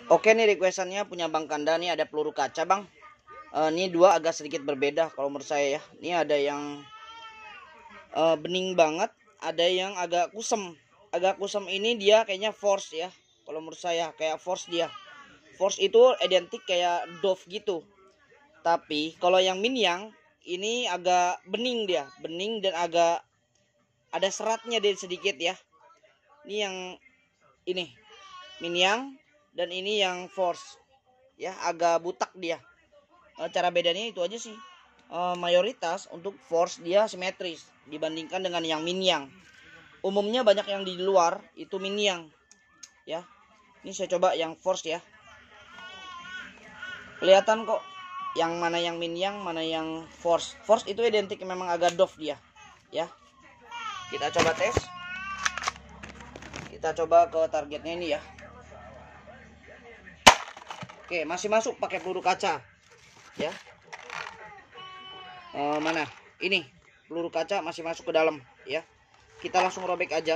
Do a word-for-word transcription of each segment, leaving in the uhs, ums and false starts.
Oke nih requestannya punya Bang Kanda nih, ada peluru kaca Bang. Uh, ini dua agak sedikit berbeda kalau menurut saya ya. Ini ada yang uh, bening banget, ada yang agak kusem. Agak kusem ini dia kayaknya force ya. Kalau menurut saya kayak force dia. Force itu identik kayak Dove gitu. Tapi kalau yang Minyang ini agak bening dia, bening dan agak ada seratnya dia sedikit ya. Ini yang ini Minyang dan ini yang force ya, agak butak dia. E, cara bedanya itu aja sih. E, mayoritas untuk force dia simetris dibandingkan dengan yang Minyang. Umumnya banyak yang di luar itu Minyang ya. Ini saya coba yang force ya. Kelihatan kok yang mana yang Minyang, mana yang force. Force itu identik memang agak Dove dia ya. Kita coba tes. Kita coba ke targetnya ini ya. Oke, masih masuk pakai peluru kaca ya. E, mana ini peluru kaca masih masuk ke dalam ya. Kita langsung robek aja.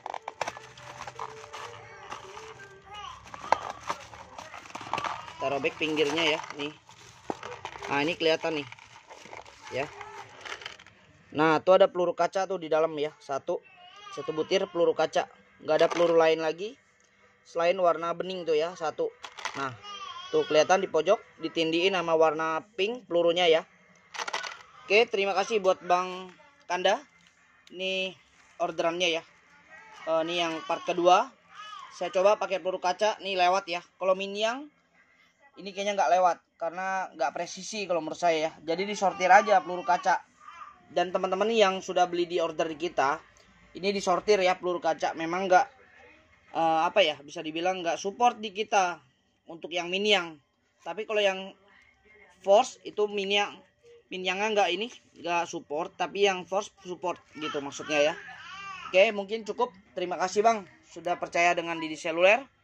Kita robek pinggirnya ya nih. Nah ini kelihatan nih ya. Nah tuh ada peluru kaca tuh di dalam ya. Satu satu butir peluru kaca, nggak ada peluru lain lagi selain warna bening tuh ya. Satu. Nah tuh kelihatan di pojok ditindiin sama warna pink pelurunya ya. Oke, terima kasih buat Bang Kanda. Ini orderannya ya. E, ini yang part kedua. Saya coba pakai peluru kaca, nih lewat ya. Kalau Minyang ini kayaknya nggak lewat karena nggak presisi kalau menurut saya ya. Jadi disortir aja peluru kaca. Dan teman-teman yang sudah beli di order kita, ini disortir ya peluru kaca. Memang nggak e, apa ya, bisa dibilang nggak support di kita untuk yang Minyang. Tapi kalau yang force itu Minyang, Minyangnya nggak ini nggak support, tapi yang force support gitu maksudnya ya. Oke, mungkin cukup. Terima kasih Bang sudah percaya dengan Didi Seluler.